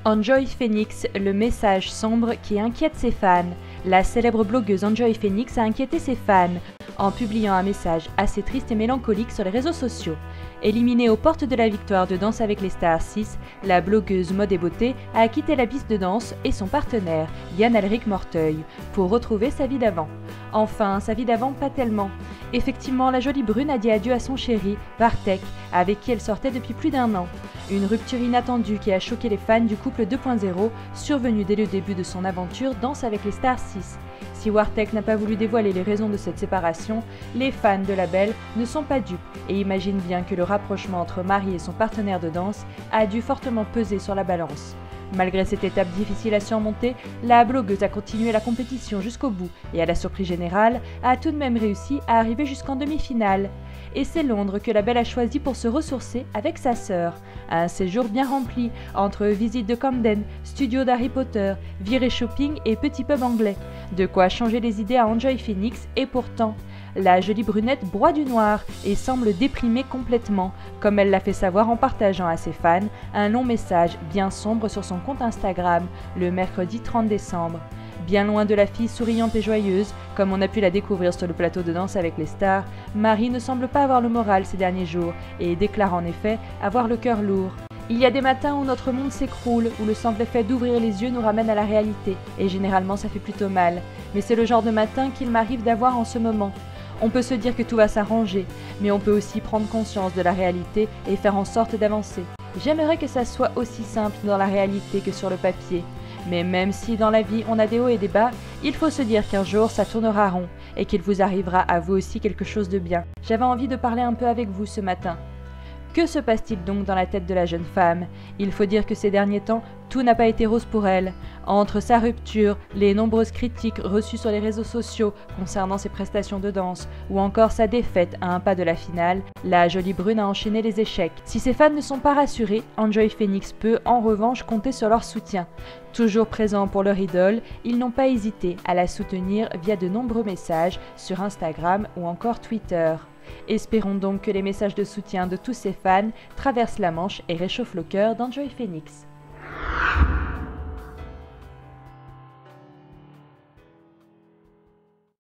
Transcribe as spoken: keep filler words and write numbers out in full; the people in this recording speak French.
Enjoy Phoenix, le message sombre qui inquiète ses fans. La célèbre blogueuse Enjoy Phoenix a inquiété ses fans en publiant un message assez triste et mélancolique sur les réseaux sociaux. Éliminée aux portes de la victoire de Danse avec les stars six, la blogueuse mode et beauté a quitté la piste de danse et son partenaire, Yann Alric Morteuil, pour retrouver sa vie d'avant. Enfin, sa vie d'avant, pas tellement. Effectivement, la jolie brune a dit adieu à son chéri, Bartek, avec qui elle sortait depuis plus d'un an. Une rupture inattendue qui a choqué les fans du couple deux point zéro, survenu dès le début de son aventure Danse avec les stars six. Si Wartek n'a pas voulu dévoiler les raisons de cette séparation, les fans de la belle ne sont pas dupes et imaginent bien que le rapprochement entre Marie et son partenaire de danse a dû fortement peser sur la balance. Malgré cette étape difficile à surmonter, la blogueuse a continué la compétition jusqu'au bout et à la surprise générale, a tout de même réussi à arriver jusqu'en demi-finale. Et c'est Londres que la belle a choisi pour se ressourcer avec sa sœur. Un séjour bien rempli, entre visite de Camden, studio d'Harry Potter, virée shopping et petit pub anglais. De quoi changer les idées à Enjoy Phoenix et pourtant, la jolie brunette broie du noir et semble déprimée complètement, comme elle l'a fait savoir en partageant à ses fans un long message bien sombre sur son compte Instagram le mercredi trente décembre. Bien loin de la fille souriante et joyeuse, comme on a pu la découvrir sur le plateau de Danse avec les stars, Marie ne semble pas avoir le moral ces derniers jours et déclare en effet avoir le cœur lourd. Il y a des matins où notre monde s'écroule, où le simple fait d'ouvrir les yeux nous ramène à la réalité, et généralement ça fait plutôt mal. Mais c'est le genre de matin qu'il m'arrive d'avoir en ce moment. On peut se dire que tout va s'arranger, mais on peut aussi prendre conscience de la réalité et faire en sorte d'avancer. J'aimerais que ça soit aussi simple dans la réalité que sur le papier. Mais même si dans la vie on a des hauts et des bas, il faut se dire qu'un jour ça tournera rond et qu'il vous arrivera à vous aussi quelque chose de bien. J'avais envie de parler un peu avec vous ce matin. Que se passe-t-il donc dans la tête de la jeune femme? Il faut dire que ces derniers temps, tout n'a pas été rose pour elle. Entre sa rupture, les nombreuses critiques reçues sur les réseaux sociaux concernant ses prestations de danse, ou encore sa défaite à un pas de la finale, la jolie brune a enchaîné les échecs. Si ses fans ne sont pas rassurés, Enjoy Phoenix peut en revanche compter sur leur soutien. Toujours présents pour leur idole, ils n'ont pas hésité à la soutenir via de nombreux messages sur Instagram ou encore Twitter. Espérons donc que les messages de soutien de tous ses fans traversent la Manche et réchauffent le cœur d'Enjoy Phoenix.